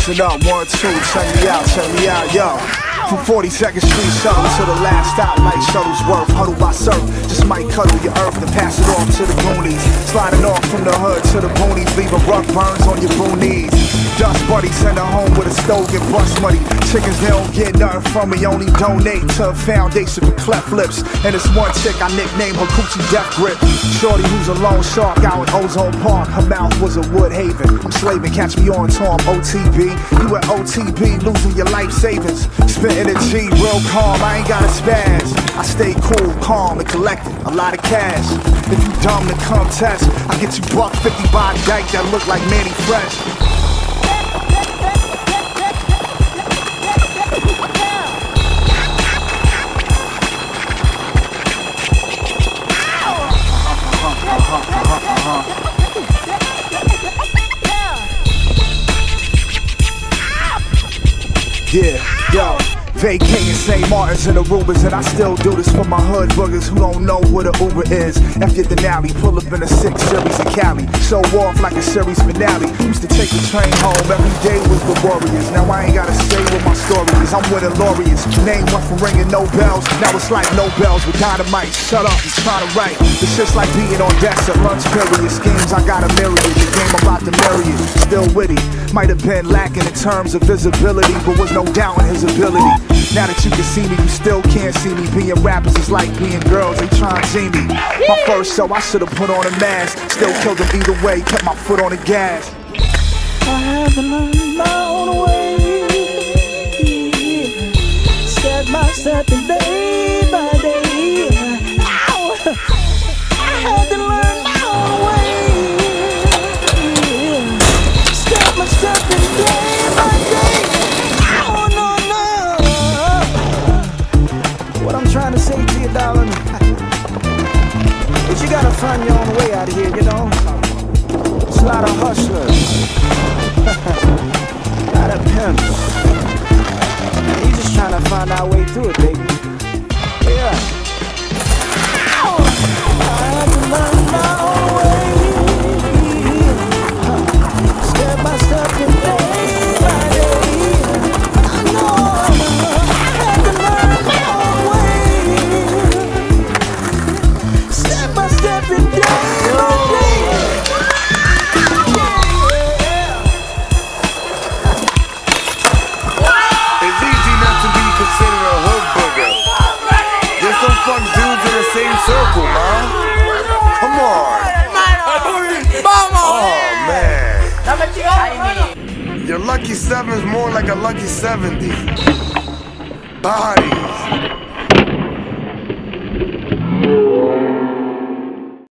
Listen up, 1, 2, check me out, yo. From 42nd Street shuttle to the last stop like Shuttlesworth, huddle by surf, just might cuddle your earth and pass it off to the Goonies. Sliding off from the hood to the boonies, leaving rough burns on your boonies. Dust buddy, send her home with a stove, get bust money. Chickens, they don't get nothing from me, only donate to a foundation for cleft lips. And this one chick, I nicknamed her Coochie Death Grip. Shorty who's a lone shark out in Ozone Park, her mouth was a wood haven. I'm slaving, catch me on tour, I'm OTB. You at OTB, losing your life savings. Spitting a G, real calm, I ain't got a spaz. I stay cool, calm, and collected a lot of cash. If you dumb, then come test. I get you $150 by a dyke that look like Manny Fresh. Yeah, yo, vacating St. Martin's and Arubas, and I still do this for my hood boogers who don't know what a Uber is. After Denali, pull up in a 6 series in Cali, show off like a series finale. Used to take the train home, every day was the Warriors. Now I ain't gotta say what my story is, I'm winning laureates. Name went from ringing no bells, now it's like no bells with dynamite. Shut up, I'm trying to write. It's just like being on decks at lunch period. Schemes, I got a myriad, the game about to marry it. Still witty, might have been lacking in terms of visibility, but was no doubt in his ability. Now that you can see me, you still can't see me. Being rappers is like being girls, they try and see me. My first show, I should've put on a mask. Still killed them either way, kept my foot on the gas. I had to learn my own way. Step by step and day by day. Ow! I had to learn my own way. Step by step and day by day. Oh no, no. What I'm trying to say to you, darling, is you gotta find your own way out of here, you know. It's a lot of hustlers. A lot of pimps. And you just trying to find our way through it, baby. Yeah. I had to learn my own way. Step by step and day by day. I know I had to learn my own way. Step by step and day by day. Fun dudes in the same circle, man. Come on. Oh, man. Your lucky 7's more like a lucky 70. Bodies.